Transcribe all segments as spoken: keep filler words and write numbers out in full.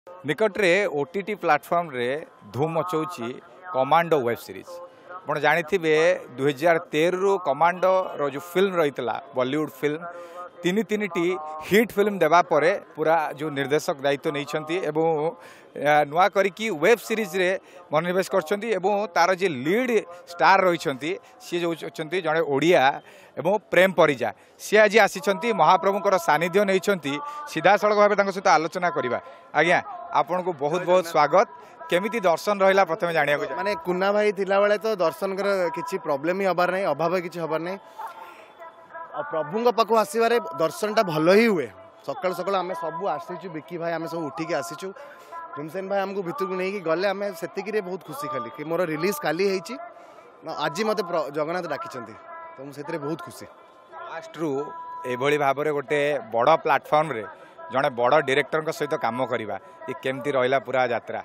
निकटरे OTT platform रे धूम मचाऊँगी commando web series आप जानी दुई हजार तेरह रु कमांडो रो जो फिल्म रही बॉलीवुड फिल्म तीन तीन टी हिट फिल्म देवा परे पूरा जो निर्देशक दायित्व नहीं नुआ करी वेब सीरीज रे मनोनिवेश कर तार जे लीड स्टार रही सी जो जड़े ओडिया एवं प्रेम परिजा सी आज आसी महाप्रभुकर सानिध्य नहीं सीधा सड़क भाव सहित आलोचना करवा आज्ञा आपन को बहुत बहुत स्वागत केमिति दर्शन रहा प्रथम जाना माने कुन्ना भाई थिला बेले तो दर्शन कर किसी प्रॉब्लम ही हबार नहीं अभाव किसी हबार नहीं प्रभु पाक आसबार दर्शन टा भल ही हुए सकाल सकाल आम सब आसीचु बिकी भाई आम सब उठिकी आसीचु भीमसेन भाई आमको भितर को नहीं गले आम से बहुत खुशी खाली कि मोर रिलीज काली आज मत जगन्नाथ डाकी तो मुझे बहुत खुशी फास्ट रु एभली भाव में गोटे बड़ प्लाटफॉर्म रे जड़े बड़ डायरेक्टर सहित काम करवा ये केमती रहा पूरा यात्रा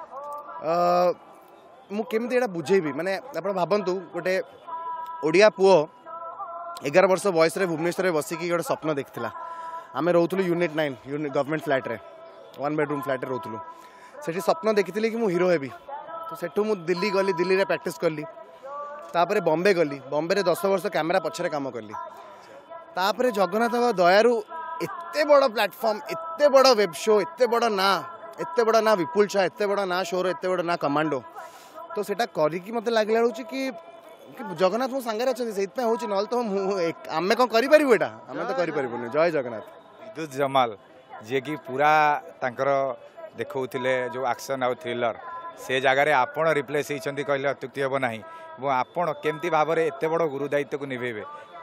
मुझे यहाँ बुझेबी माने आप भावतु गोटे ओडिया पुओ एगार वर्ष बयस भुवनेश्वर बसिकी गोटे स्वप्न देखा आम रोलु यूनिट नाइन गवर्नमेंट फ्लैट रे वन बेडरूम फ्लैट रोलु से स्वप्न देखी कि मुझे हिरो हेबी तो सेठू मु दिल्ली गली दिल्ली रे प्रैक्टिस कली तापर बॉम्बे गली बॉम्बे रे दस वर्ष कैमेरा पछरे काम कली तापर जगन्नाथ दयारु एते बड़ प्लेटफॉर्म एते बड़ वेब शो एते बड़ ना एते बड़ ना विपुल शाह एते बड़ ना शोर एते बड़ ना कमांडो तो सेटा करिकी मते लागला होची कि जगन्नाथ मो सांगे अच्छे से हूँ ना तो आम कौन करूँ एटा आम तो करें जय जगन्नाथ विद्युत जमाल जी कि पूरा तांकर देखौथिले जो एक्शन आउ थ्रिलर से जगार आपण रिप्लेस होती कहले अत्युक्ति हम ना आपण केमती भाव में एत बड़ गुरु दायित्व को निभेबे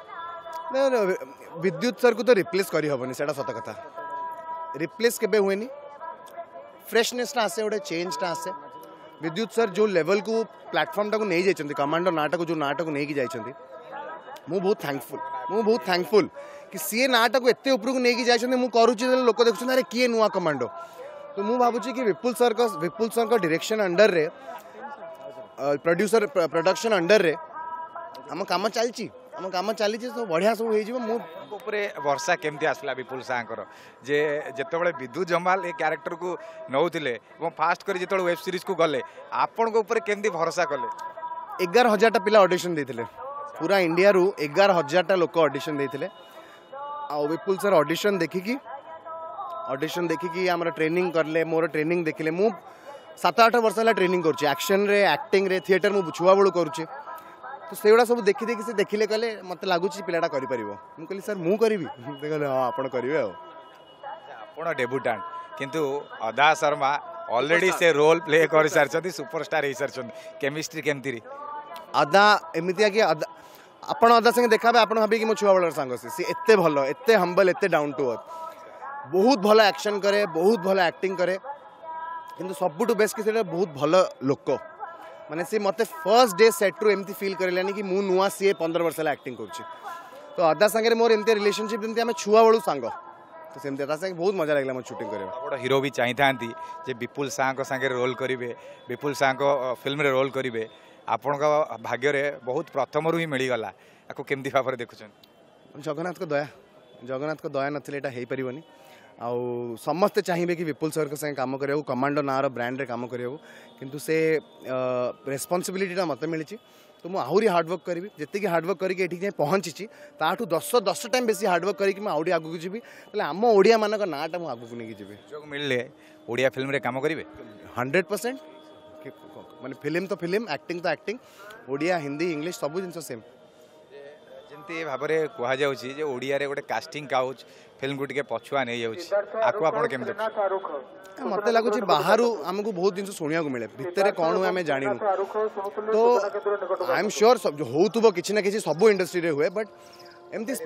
विद्युत सर को तो रिप्लेस करहबनी से सत कथा रिप्लेस केबे हुएनी फ्रेशनेस आसे गोटे चेंज आसे विद्युत सर जो लेवल को प्लेटफॉर्म टाक नहीं जाइए कमांडो नाटा को जो नाटा को लेकिन जाइए मु बहुत थैंकफुल मु बहुत थैंकफुल कि सी नाटा को एत उपरको नहीं जाइए मुझे करुच्ची लोक देखुं अरे किए नुआ कमांडो तो मुझे भावुँ कि विपुल सर का विपुल सर का डायरेक्शन अंडर रे प्रोड्यूसर प्रोडक्शन अंडर रे आम काम चलती आम कम चली तो बढ़िया सब हो वर्षा केमती आसला विपुल साहर जे जिते विद्युत जमाल ये क्यारेक्टर को नौले फास्ट कर जो वेब सीरीज को गले आपण केमती भरोसा कले एगार हजार पिला ऑडिशन देते पूरा इंडिया रु एगार हजार लोक ऑडिशन देते आ विपुल सर ऑडिशन देखिकी ऑडिशन देखिकी आम ट्रेनिंग करले मोर ट्रेनिंग देखिले मु सात आठ वर्ष है ट्रेनिंग करुच्ची एक्शन रे एक्टिंग रे थिएटर मु छुआ बेलू करुच्ची तो सेगुड़ा सब देखी देखी से देखिले कहले मत लगुच पिलाटा करि परिबो मु कहली सर मु करिवि कहले हां आपण करिवे हो आपण डेब्यूटेंट किंतु अदा शर्मा ऑलरेडी से रोल प्ले कर सारछथि सुपरस्टार हे सारछथि केमिस्ट्री केमती रे अदा एमितिया कि आपण अदा संगे देखाबे आपण भाबी कि मो छुआ बलर संग से सी एते भलो एते हम्बल एते डाउन टू अर्थ बहुत भलो एक्शन करे बहुत भलो एक्टिंग करे किंतु सबुटु बेस्ट कि सेटा बहुत भलो लोक माने सी मते फर्स्ट डे सेट रु एमती फील करलानी कि मु नुआ सी पंद्रह वर्ष एक्टिंग कर तो अदा सांगे मोर एमती रिलेशनशिप जमती आम छुआ बेलू सांग तो सेमती अदा सांगे बहुत मजा लगला मो शूटिंग करे बड़ हीरो भी चाहि थांती जे विपुल साह सांगे रोल करिवे विपुल साह फिल्म रे रोल करिवे आपण भाग्य रे बहुत प्रथम रु ही मिली गला आको केमती भाव रे देखुछन जगन्नाथ को दया जगन्नाथ को दया नथिले एटा हेई परिबनी आउ समस्ते चाहिए कि विपुल सर के संगे काम करिया कमांडो नार ब्रांड रे काम करिया किंतु से रेस्पॉन्सिबिलिटीटा मत मिली तो मुझे आहरी हार्डवर्क करी जी हार्डवर्क करके जाए पहुँची ताठू दस दस टाइम बेसी हार्डवर्क करके आहरी आगू जी आम ओडिया मान नाटा मुझे आगू नहीं जी सुजोग मिलले ओडिया फिल्म रे काम करेंगे हंड्रेड परसेंट माने फिल्म तो फिल्म एक्टिंग तो एक्टिंग ओडिया हिंदी इंग्लिश सब जिन सेम जमती भाव में कहुच्छे ओडिया रे गोटे कास्टिंग काउच फिल्म को टिके पछुआ नहीं जाऊँ मत लगुच बाहर आमको बहुत जिन शुणा मिले भितर कौन हुए आम जानू तो आई एम श्योर हो कि ना कि सब इंडस्ट्री रे हुए बट एमती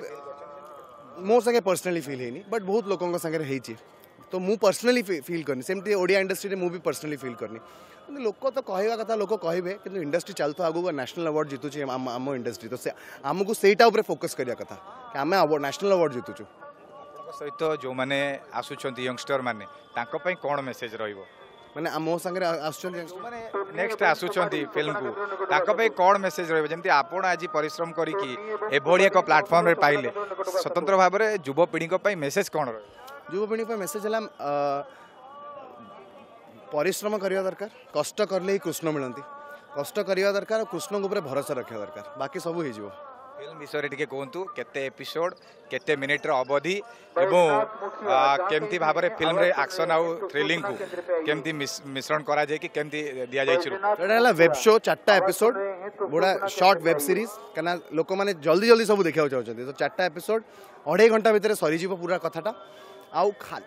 मो संगे पर्सनली फील है बट बहुत लोकों संगे तो मु पर्सनली फील करनी सेमती ओडिया इंडस्ट्री में भी पर्सनली फील करनी लोक तो कहवा कथा लोक कहे कि इंडस्ट्री चलता आगू नेशनल अवार्ड जीतुचे आम इंडस्ट्री तो से आमको सहीटा फोकस करिया कथा कि आम नेशनल अवार्ड जीतुचु सहित जो मैंने आसुंच यंगस्टर मैंने कौन मेसेज रहिबो माने मो संगे माने नेक्स्ट आसुंच फिल्म को कौन मेसेज रही आपण आज परिश्रम करी एभली एक प्लाटफॉर्म रे पाइले स्वतंत्र भाव में युवपीढ़ी मेसेज कौन रही युवपीढ़ी मेसेज है परिश्रम करवा दरकार कष्ट करले ही कृष्ण मिलती कष्ट करवा दरकार कृष्ण ऊपर भरोसा रखा दरकार बाकी सब हो फिल्म विषय टे कहतु केते एपिसोड केते मिनिट रो अवधि एवं केमती भाव में फिल्म रे एक्शन आउ थ्रिलिंग को केमती मिश्रण करा जाय कि केमती दिया जाय छु एटा वेब शो चारटा एपिसोड बड़ा शॉर्ट वेब सीरीज कना लोक माने जल्दी जल्दी सब देखा चाहते तो चारटा एपिसोड अढ़ाई घंटा भितर सरी जीव पूरा कथाटा आउ खा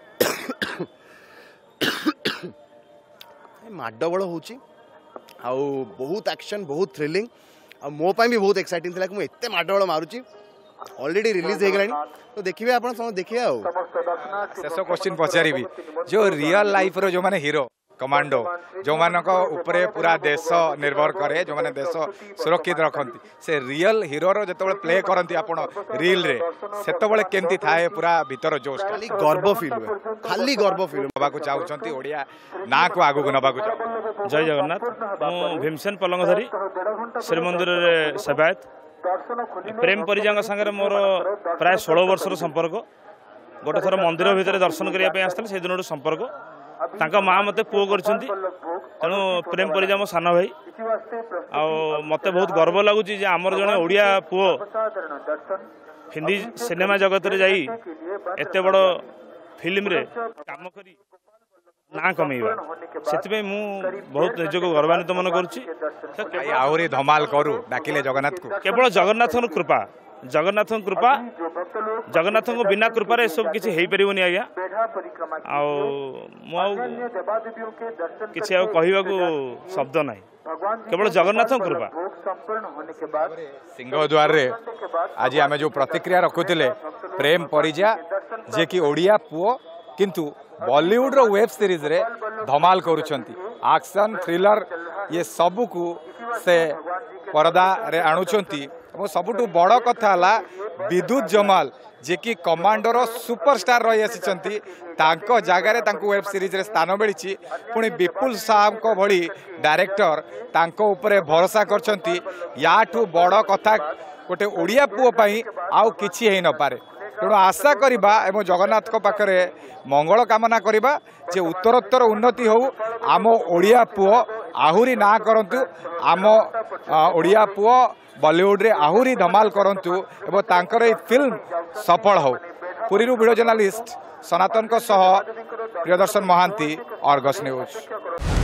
माडबड़ होची आउ बहुत एक्शन बहुत थ्रिलिंग आ मो पाई भी बहुत एक्साइटिंग थिला कि मु एते माडबड़ मारुची ऑलरेडी रिलीज हो गलानी तो देखिए आपण सब देखिए आ शेष क्वेश्चन पचारि जो रियल लाइफ रो जो माने हीरो कमांडो जो मानक उपरे पूरा देश निर्भर करे जो माने देश सुरक्षित रखती से रियल हीरो रो जतबे प्ले करती आपण रील रे सेतबे केमती थाए पूरा भीतर जोश खाली गर्व फील हुए खाली गर्व फील नबाकू चाहउछंती ओडिया ना को आगु नबाकू चाहउ जय जगन्नाथ मु भीमसेन पलंगधरी श्रीमंदिर रे सेवायत प्रेम परिजांग संगे मोर प्राय सोलह वर्षर संपर्क गोटे थर मंदिर भितर दर्शन करने आसते से दिन संपर्क तांका माँ मते पुओ करछंती तेणु प्रेम परिजा मो सान भाई आ मते बहुत गर्व लगुच आमर जड़े ओडिया पुओ हिंदी सिनेमा जगत रे जाई एते बड़ फिल्म रे काम करी ना कमेवा से मु बहुत निजक गर्वान्वित मन करुच्ची आहरी धमाल करू डाकिले जगन्नाथ को केवल जगन्नाथ कृपा जगन्नाथ कृपा जगन्नाथ बिना कृपार सब किसी हो पारन आज्ञा किसी कहवाक शब्द ना केवल जगन्नाथ कृपा सिंहद्वार रे आज आम जो प्रतिक्रिया रखुले प्रेम परिजा जे कि ओडिया पुओ किंतु बॉलीवुड रो वेब सीरीज रे धमाल करुछंती एक्शन थ्रिलर ये सबू को से परदा रे आणुछंती और सबुठु बड़ कथा है विद्युत जमाल जे कि कमांडर सुपरस्टार रही आसी जगार वेब सीरीज रे स्थान मिली पुणी विपुल साहब को भली डायरेक्टर तांको उपरे भरोसा करछंती याठू बड़ कथा गोटे ओडिया पुओ पई आउ किछि हेई न पारे तेणु आशा करवा एवं जगन्नाथ को पाखरे मंगल कामना करवा जे उत्तरोत्तर उन्नति हो आम ओडिया पुओ आहुरी ना करंतु आम ओडिया पुओ बॉलीवुड रे आहुरी धमाल करंतु एवं तांकर ए फिल्म सफल हो पुरी वीडियो जर्नलिस्ट सनातन को सह प्रियदर्शन महांती अर्गस न्यूज।